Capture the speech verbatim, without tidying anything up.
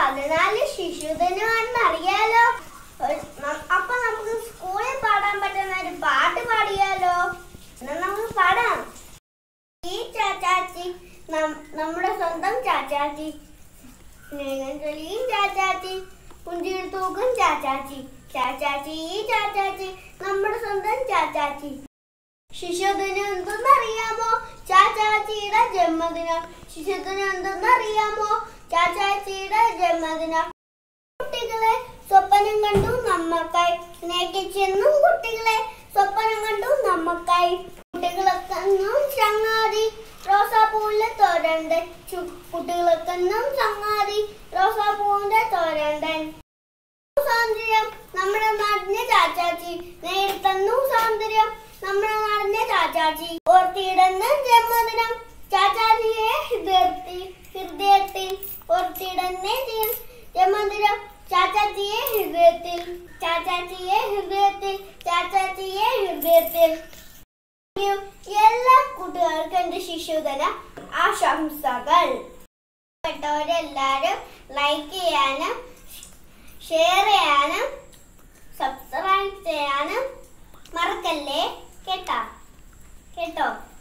പതിനാല് ശിശുദിനമാണെന്ന് അറിയാലോ. അപ്പൊ നമുക്ക് സ്കൂളിൽ പാടാൻ പറ്റുന്ന ഒരു പാട്ട് പാടിയാലോ? എന്നാ നമുക്ക് പാടാം. ഈ ചാച്ചാച്ചി നമ്മുടെ സ്വന്തം ചാച്ചാച്ചി, സ്നേഹം ചാച്ചാച്ചി, പുഞ്ചിയിൽ തൂക്കും ചാച്ചാച്ചി, ചാച്ചാച്ചി ഈ ചാച്ചാച്ചി നമ്മുടെ സ്വന്തം ചാച്ചാച്ചി. ശിശുദിനം എന്തെന്നറിയാമോ? ചാച്ചാച്ചിയുടെ ജന്മദിനം. ശിശുദിനം എന്തെന്നറിയാമോ? ചാച്ചാച്ചിയുടെ ജന്മദിനം. കുട്ടികളെ സ്വപ്നം കണ്ടു നമ്മക്കായി, സ്നേഹിച്ചെന്നും കുട്ടികളെ സ്വപ്നം കണ്ടു നമ്മക്കായി. കുട്ടികളൊക്കെന്നും ചങ്ങാതി റോസാപ്പൂവിന്റെ തോരണ്ടൻ, കുട്ടികളൊക്കെന്നും ചങ്ങാതി റോസാപ്പൂവിന്റെ തോരണ്ടൻ. സൗന്ദര്യം നമ്മുടെ നാടിന്റെ ചാച്ചാച്ചി, നേരിട്ടു സൗന്ദര്യം നമ്മുടെ നാടിന്റെ ചാച്ചാച്ചി. ഓർത്തിയിടുന്ന ജന്മദിനം ചാച്ചാച്ചിയെ ഹൃദയത്തിൽ ഹൃദയത്തിൽ ഓർത്തിയിടുന്ന ജന്മദിനം ചാച്ചാച്ചിയെ ഹൃദയത്തിൽ, ചാച്ചാച്ചിയെ ഹൃദയത്തിൽ, ചാച്ചാച്ചിയെ ഹൃദയത്തിൽ. എല്ലാ കുട്ടികൾക്കും എന്റെ ശിശുദിന ആശംസകൾ. പ്പെട്ടവരെല്ലാരും ലൈക്ക് ചെയ്യാനും ഷെയർ ചെയ്യാനും സബ്സ്ക്രൈബ് ചെയ്യാനും മറക്കല്ലേ കേട്ടോ കേട്ടോ